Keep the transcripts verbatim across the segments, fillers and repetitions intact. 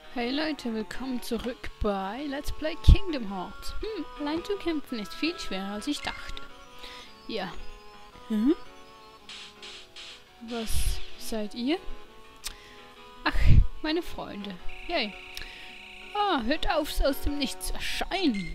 Hey Leute, willkommen zurück bei Let's Play Kingdom Hearts. Hm, allein zu kämpfen ist viel schwerer als ich dachte. Ja. Hm? Was seid ihr? Ach, meine Freunde. Yay. Ah, hört auf, so aus dem Nichts zu erscheinen.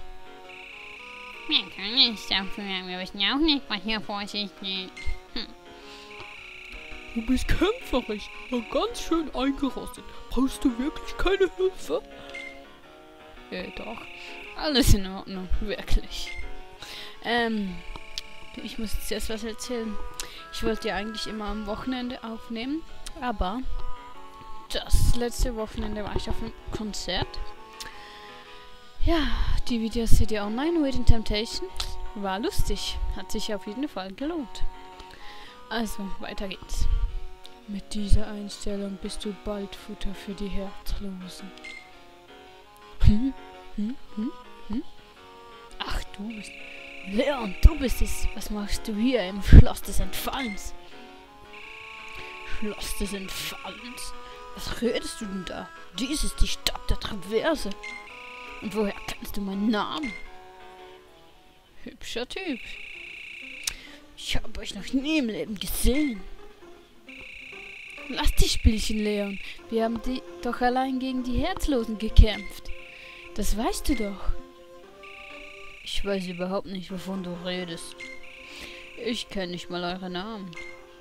Wir können nichts dafür, wir wissen auch nicht, was hier vor sich geht. Hm. Du bist kämpferisch, aber ganz schön eingerostet. Brauchst du wirklich keine Hilfe? Äh, doch. Alles in Ordnung, wirklich. Ähm, ich muss jetzt erst was erzählen. Ich wollte ja eigentlich immer am Wochenende aufnehmen, aber das letzte Wochenende war ich auf einem Konzert. Ja, die Videos seht ihr online, Waiting Temptation. War lustig, hat sich auf jeden Fall gelohnt. Also, weiter geht's. Mit dieser Einstellung bist du bald Futter für die Herzlosen. Hm? Hm? Hm? Hm? Ach, du bist... Leon, du bist es. Was machst du hier im Schloss des Entfallens? Schloss des Entfallens? Was redest du denn da? Dies ist die Stadt der Traverse. Und woher kennst du meinen Namen? Hübscher Typ. Ich habe euch noch nie im Leben gesehen. Lass die Spielchen, Leon. Wir haben die doch allein gegen die Herzlosen gekämpft. Das weißt du doch. Ich weiß überhaupt nicht, wovon du redest. Ich kenne nicht mal eure Namen.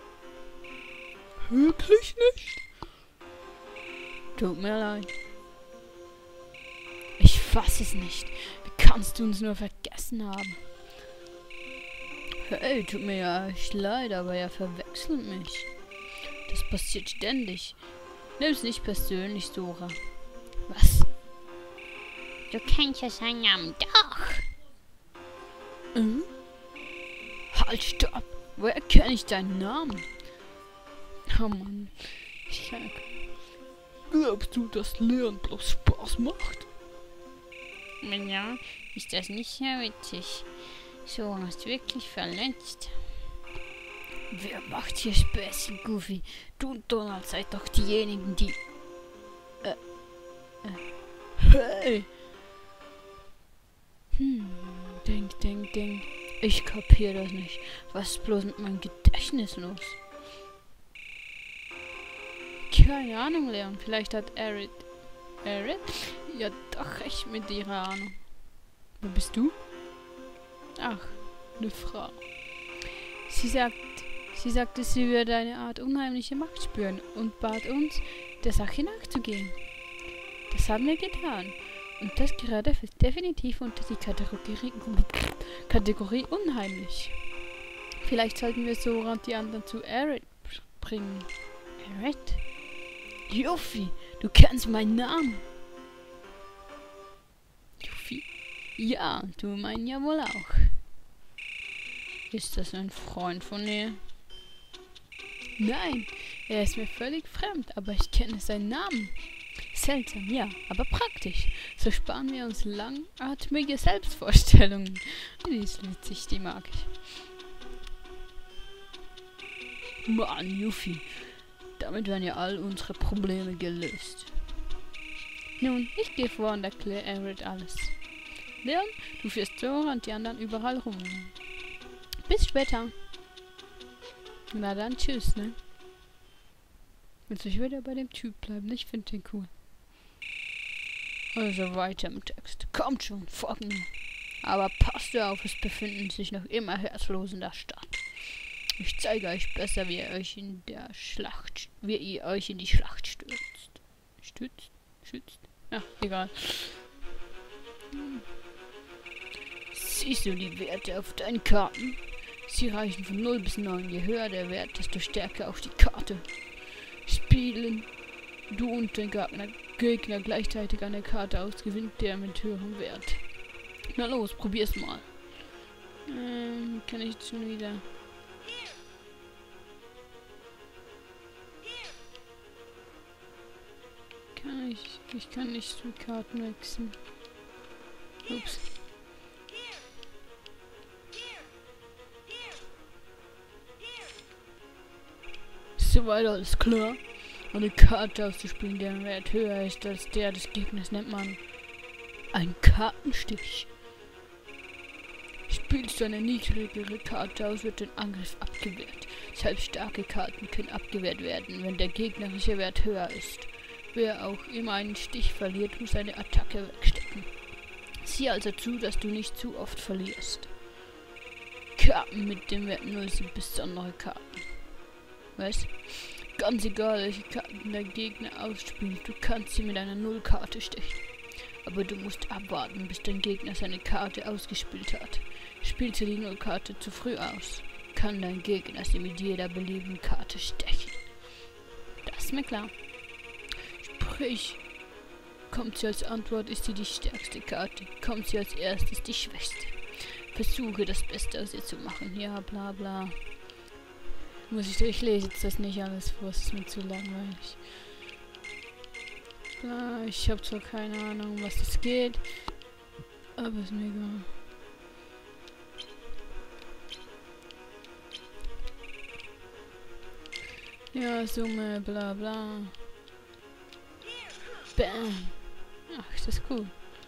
Wirklich nicht? Tut mir leid. Ich fass es nicht. Wie kannst du uns nur vergessen haben? Hey, tut mir ja echt leid, aber er verwechselt mich. Das passiert ständig. Nimm's nicht persönlich, Sora. Was? Du kennst ja seinen Namen doch. Hm? Halt, stopp! Woher kenne ich deinen Namen? Oh Mann. Ich kann... Glaubst du, dass Leon bloß Spaß macht? Ja, ist das nicht sehr witzig. So, hast wirklich verletzt. Wer macht hier Späßchen, Goofy? Du und Donald seid doch diejenigen, die... Äh... äh hey! Hm, denk, denk, denk. Ich kapier das nicht. Was ist bloß mit meinem Gedächtnis los? Keine Ahnung, Leon. Vielleicht hat Aerith... Aerith? Ja, doch recht mit ihrer Ahnung. Wer bist du? Ach, eine Frau. Sie sagt... Sie sagte, sie würde eine Art unheimliche Macht spüren und bat uns, der Sache nachzugehen. Das haben wir getan. Und das gerade fällt definitiv unter die Kategorie, Kategorie unheimlich. Vielleicht sollten wir Sora und die anderen zu Aerith bringen. Aerith? Yuffie, du kennst meinen Namen. Yuffie? Ja, du meinen ja wohl auch. Ist das ein Freund von dir? Nein, er ist mir völlig fremd, aber ich kenne seinen Namen. Seltsam, ja, aber praktisch. So sparen wir uns langatmige Selbstvorstellungen. Die ist witzig, die mag ich. Mann, Yuffie, damit werden ja all unsere Probleme gelöst. Nun, ich gehe vor und erkläre Aerith alles. Leon, du führst Sora und die anderen überall rum. Bis später. Na dann, tschüss, ne? Willst du wieder bei dem Typ bleiben? Ich finde den cool. Also weiter im Text. Kommt schon, folgt mir. Aber passt auf, es befinden sich noch immer Herzlose in der Stadt. Ich zeige euch besser, wie ihr euch in der Schlacht, wie ihr euch in die Schlacht stürzt. Stützt? Schützt? Ja, egal. Hm. Siehst du die Werte auf deinen Karten? Sie reichen von null bis neun. Je höher der Wert, desto stärker auch die Karte. Spielen du und dein Gegner, Gegner gleichzeitig eine Karte aus, gewinnt der mit höherem Wert. Na los, probier's mal. Ähm, kann ich schon wieder... Kann ich... Ich kann nicht die Karten wechseln. Ups. Soweit alles klar. Eine Karte auszuspielen, deren Wert höher ist als der des Gegners, nennt man ein Kartenstich. Spielst du eine niedrigere Karte aus, wird dein Angriff abgewehrt. Selbst starke Karten können abgewehrt werden, wenn der gegnerische Wert höher ist. Wer auch immer einen Stich verliert, muss eine Attacke wegstecken. Sieh also zu, dass du nicht zu oft verlierst. Karten mit dem Wert null sind besondere Karten. Was? Ganz egal, welche Karten der Gegner ausspielt, du kannst sie mit einer Null-Karte stechen. Aber du musst abwarten, bis dein Gegner seine Karte ausgespielt hat. Spielst du die Null-Karte zu früh aus, kann dein Gegner sie mit jeder beliebigen Karte stechen. Das ist mir klar. Sprich, kommt sie als Antwort, ist sie die stärkste Karte. Kommt sie als erstes, die schwächste. Versuche das Beste aus ihr zu machen. Ja, bla bla. Muss ich, ich lese jetzt das nicht alles vor, es ist mir zu langweilig. Bla, ich habe zwar keine Ahnung, was das geht, aber ist mir egal. Ja, Summe, bla bla. Bam. Ach, das ist cool.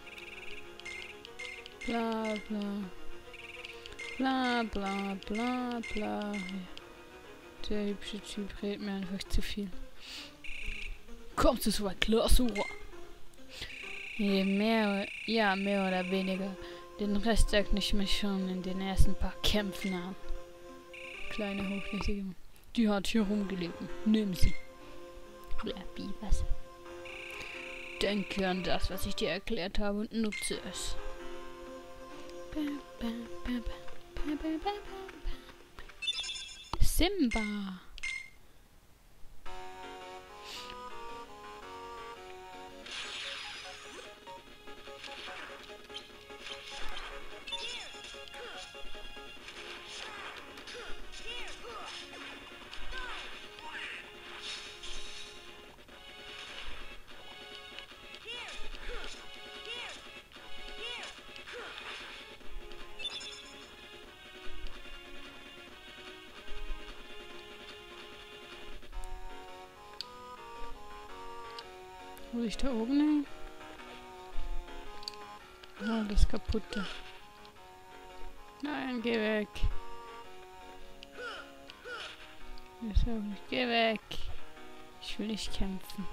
Bla bla. Bla bla bla bla. Der hübsche Typ redet mir einfach zu viel. Kommst du so weit klar, Sora? Je mehr, ja, mehr oder weniger. Den Rest sagt ich mir schon in den ersten paar Kämpfen an. Kleine hochlässige. Die hat hier rumgelebt. Nimm sie. Blabbi, was? Denke an das, was ich dir erklärt habe und nutze es. Simba. Hol ich da oben hin? Ah, das kaputte. Nein, geh weg. Ist auch nicht. Geh weg. Ich will nicht kämpfen.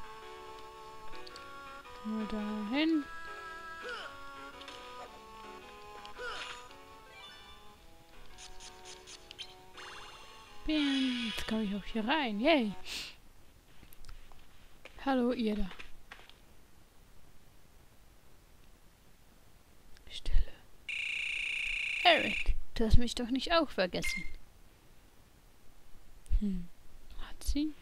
Mal da hin. Bam. Jetzt komme ich auch hier rein. Yay. Hallo, ihr da. Stille. Eric, du hast mich doch nicht auch vergessen. Hm, hat sie?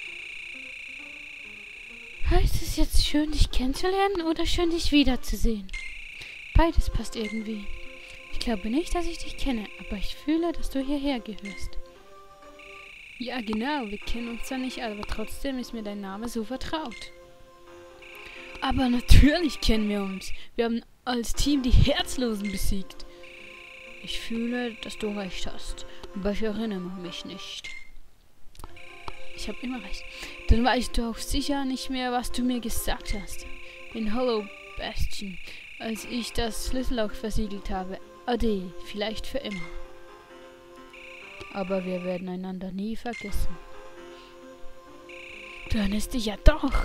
Heißt es jetzt schön, dich kennenzulernen oder schön, dich wiederzusehen? Beides passt irgendwie. Ich glaube nicht, dass ich dich kenne, aber ich fühle, dass du hierher gehörst. Ja, genau, wir kennen uns zwar nicht, aber trotzdem ist mir dein Name so vertraut. Aber natürlich kennen wir uns. Wir haben als Team die Herzlosen besiegt. Ich fühle, dass du recht hast, aber ich erinnere mich nicht. Ich habe immer recht. Dann weißt du auch sicher nicht mehr, was du mir gesagt hast. In Hollow Bastion, als ich das Schlüsselloch versiegelt habe. Ade, vielleicht für immer. Aber wir werden einander nie vergessen. Du erinnerst dich ja doch.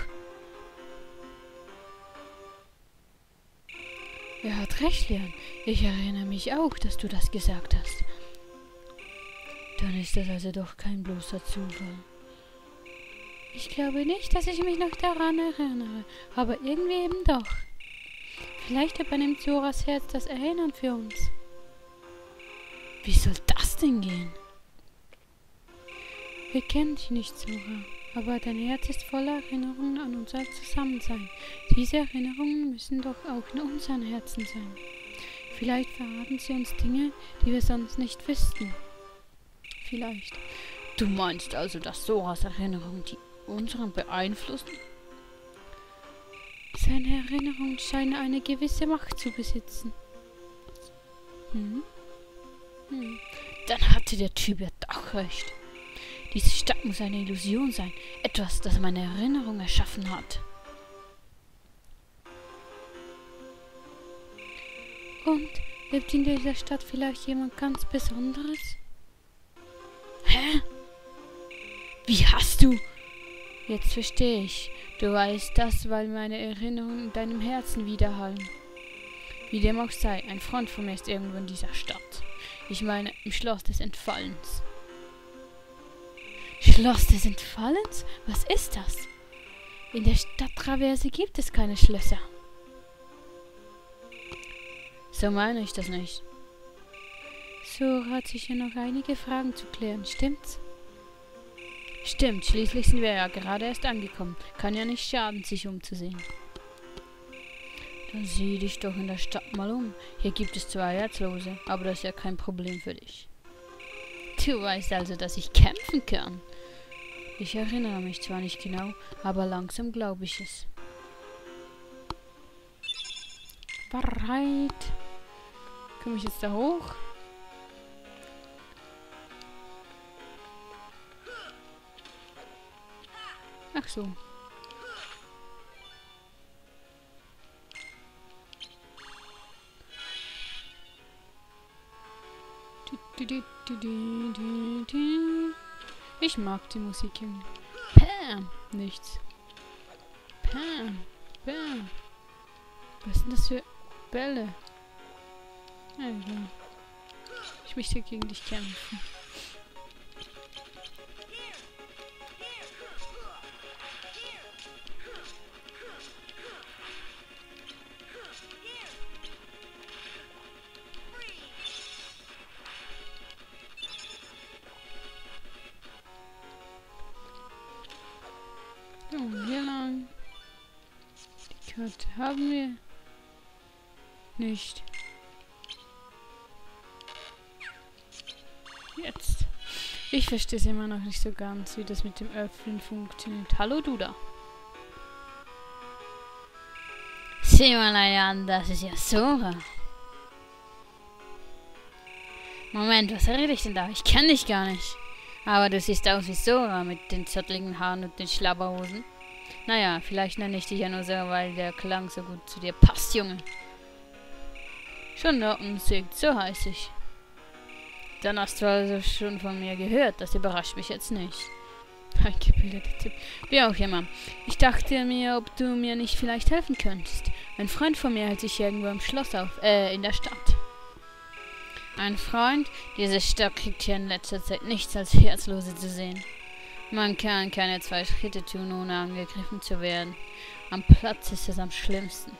Er hat recht, Leon. Ich erinnere mich auch, dass du das gesagt hast. Dann ist das also doch kein bloßer Zufall. Ich glaube nicht, dass ich mich noch daran erinnere, aber irgendwie eben doch. Vielleicht übernimmt Soras Herz das Erinnern für uns. Wie soll das denn gehen? Wir kennen dich nicht, Sora, aber dein Herz ist voller Erinnerungen an unser Zusammensein. Diese Erinnerungen müssen doch auch in unseren Herzen sein. Vielleicht verraten sie uns Dinge, die wir sonst nicht wüssten. Vielleicht. Du meinst also, dass Soras Erinnerungen die unseren beeinflussen? Seine Erinnerungen scheinen eine gewisse Macht zu besitzen. Hm? Hm. Dann hatte der Typ ja doch recht. Diese Stadt muss eine Illusion sein. Etwas, das meine Erinnerung erschaffen hat. Und lebt in dieser Stadt vielleicht jemand ganz Besonderes? Hä? Wie hast du... Jetzt verstehe ich. Du weißt das, weil meine Erinnerungen in deinem Herzen widerhallen. Wie dem auch sei, ein Freund von mir ist irgendwo in dieser Stadt. Ich meine, im Schloss des Entfallens. Schloss des Entfallens? Was ist das? In der Stadttraverse gibt es keine Schlösser. So meine ich das nicht. Sora hat sicher noch einige Fragen zu klären, stimmt's? Stimmt, schließlich sind wir ja gerade erst angekommen. Kann ja nicht schaden, sich umzusehen. Dann sieh dich doch in der Stadt mal um. Hier gibt es zwar Herzlose, aber das ist ja kein Problem für dich. Du weißt also, dass ich kämpfen kann. Ich erinnere mich zwar nicht genau, aber langsam glaube ich es. Bereit. Komme ich jetzt da hoch? Ach so. Ich mag die Musik irgendwie. Pam! Nichts. Pam! Bam! Was sind das für Bälle? Also. Ich möchte gegen dich kämpfen. So, hier lang. Die Karte haben wir nicht. Jetzt. Ich verstehe es immer noch nicht so ganz, wie das mit dem Öffnen funktioniert. Hallo, du da. Sieh mal an, das ist ja Sora. Moment, was rede ich denn da? Ich kenne dich gar nicht. Aber du siehst aus wie Sora mit den zottligen Haaren und den Schlabberhosen. Naja, vielleicht nenne ich dich ja nur so, weil der Klang so gut zu dir passt, Junge. Schon da unten singt, so heiß ich. Dann hast du also schon von mir gehört, das überrascht mich jetzt nicht. Ein gebildeter Typ. Wie auch immer. Ich dachte mir, ob du mir nicht vielleicht helfen könntest. Ein Freund von mir hält sich irgendwo im Schloss auf, äh, in der Stadt. Ein Freund? Diese Stadt kriegt hier in letzter Zeit nichts als Herzlose zu sehen. Man kann keine zwei Schritte tun, ohne angegriffen zu werden. Am Platz ist es am schlimmsten.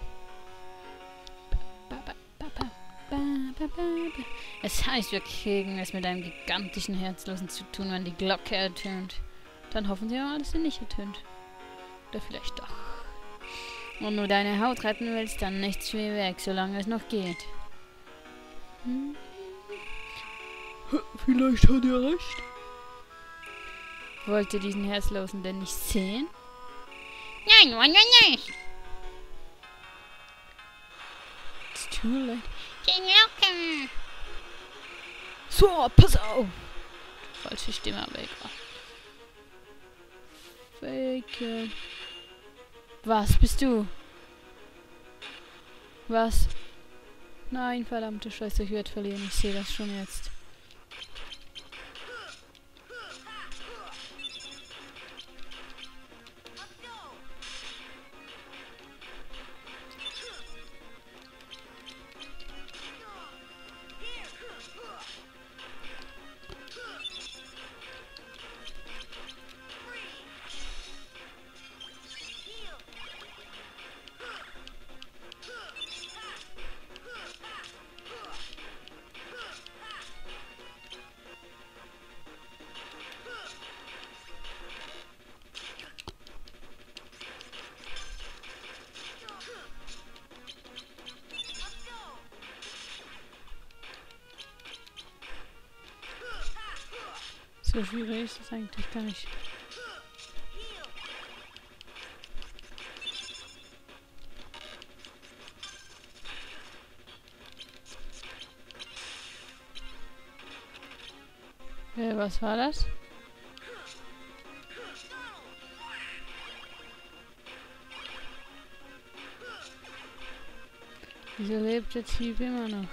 Es heißt, wir kriegen es mit einem gigantischen Herzlosen zu tun, wenn die Glocke ertönt. Dann hoffen sie mal, dass sie nicht ertönt. Oder vielleicht doch. Wenn du deine Haut retten willst, dann nichts wie weg, solange es noch geht. Hm? Vielleicht hat er recht. Wollt ihr diesen Herzlosen denn nicht sehen? Nein, nein, nein, nicht. It's too late. Die Glocke. So, pass auf. Falsche Stimme, aber egal. Fake. Was bist du? Was? Nein, verdammte Scheiße, ich werde verlieren. Ich sehe das schon jetzt. So schwierig ist das eigentlich gar nicht. Äh, was war das? Wieso lebt der Typ immer noch?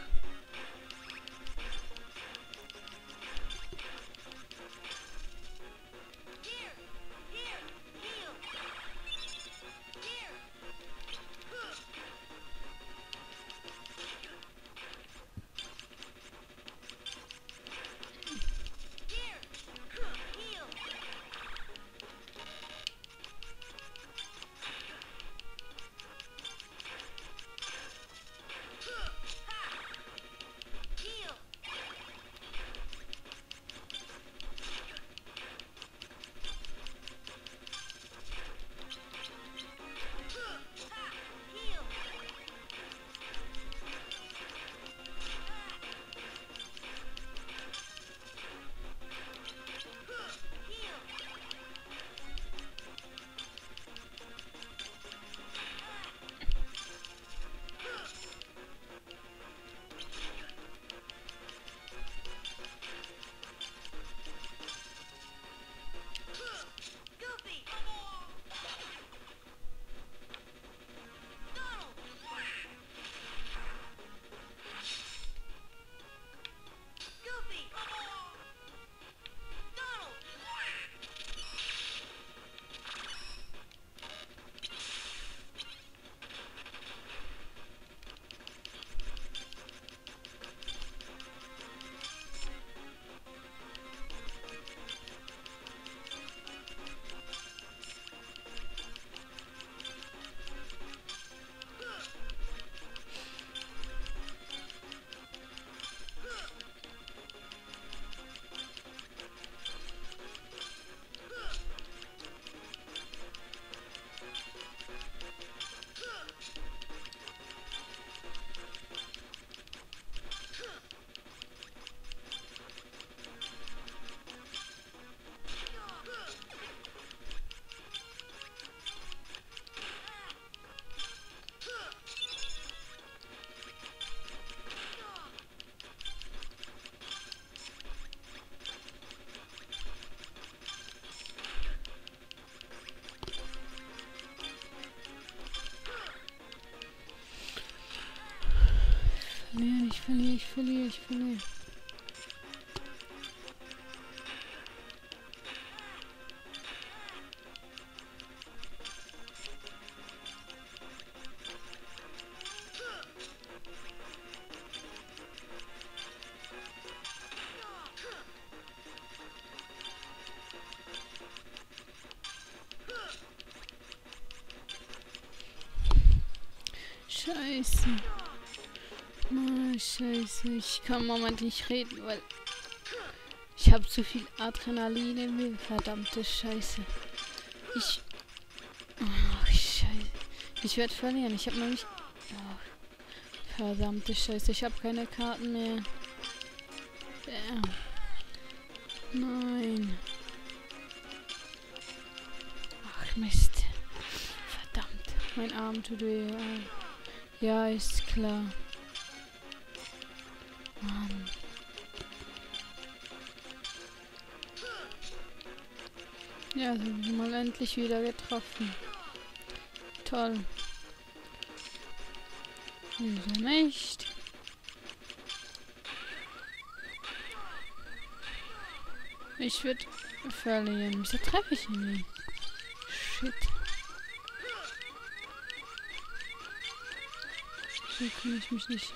Ich verliere, ich verliere, ich verliere. Scheiße. Oh, Scheiße, ich kann im Moment nicht reden, weil ich habe zu viel Adrenalin in mir. Verdammte Scheiße. Ich... Oh, Scheiße. Ich werde verlieren. Ich habe noch nicht... Oh, verdammte Scheiße. Ich habe keine Karten mehr. Ja. Nein. Ach, Mist. Verdammt. Mein Arm tut weh. Ja, ist klar. Mann. Ja, sind wir mal endlich wieder getroffen. Toll. Wieso nicht? Ich würde verlieren. Wieso treffe ich ihn nicht? Shit. So kann ich mich nicht...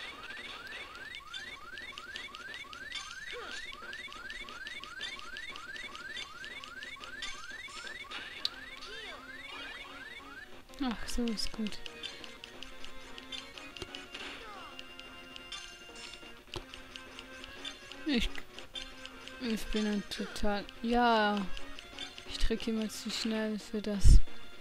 Ach, so ist gut. Ich, ich bin ein total... Ja, ich drücke immer zu schnell für das.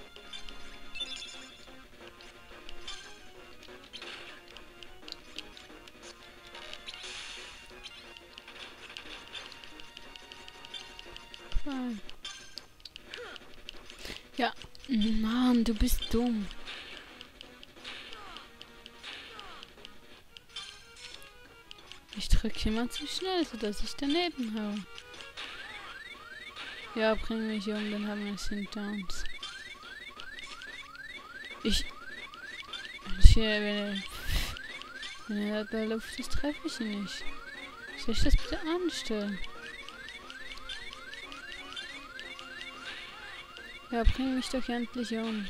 Nein. Ja, Mann, du bist dumm. Ich drücke immer zu schnell, sodass ich daneben haue. Ja, bring mich um, dann haben wir es hinter uns. Ich... Ich bin Wenn er da bei der Luft ist, treffe ich ihn nicht. Soll ich das bitte anstellen? Ja, bring mich doch endlich um.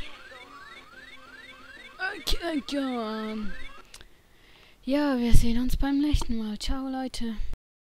Okay, ja. Ja, wir sehen uns beim nächsten Mal. Ciao, Leute.